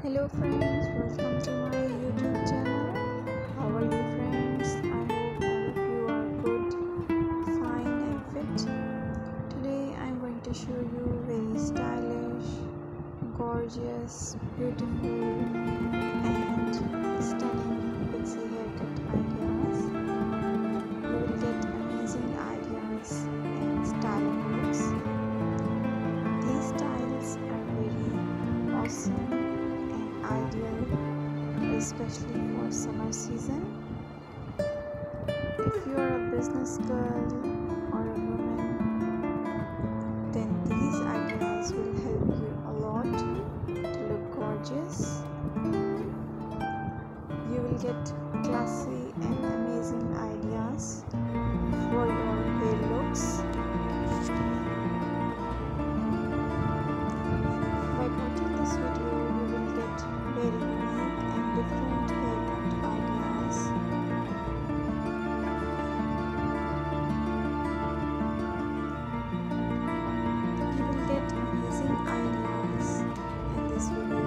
Hello friends, welcome to my YouTube channel. How are you friends? I hope all of you are good, fine and fit. Today I'm going to show you very stylish, gorgeous, beautiful and stunning pixie haircut ideas. You will get amazing ideas and styling looks. These styles are very awesome ideal, especially for summer season. If you are a business girl or a woman, then these ideas will help you a lot to look gorgeous. You will get classy and amazing ideas for your hair looks. By watching this video, you will get very unique and different haircut ideas. You will get amazing ideas in this video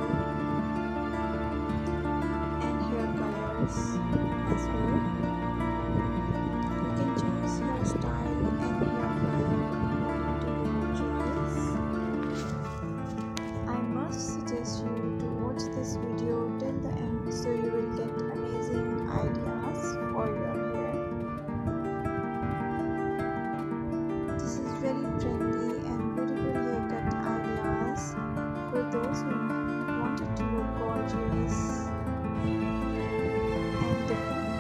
and hair colors as well. You can choose your style and hair color according to your choice. I must suggest you to watch this video till the end so you will get amazing ideas for your hair. This is very trendy and beautiful haircut ideas for those who wanted to look gorgeous and different.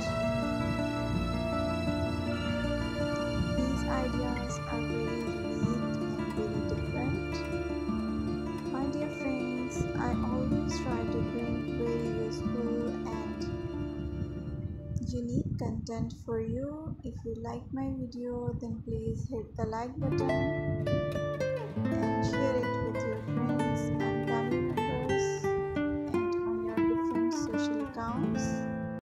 These ideas are very unique and very different. My dear friends, I always try to bring very useful and unique content for you. If you like my video, then please hit the like button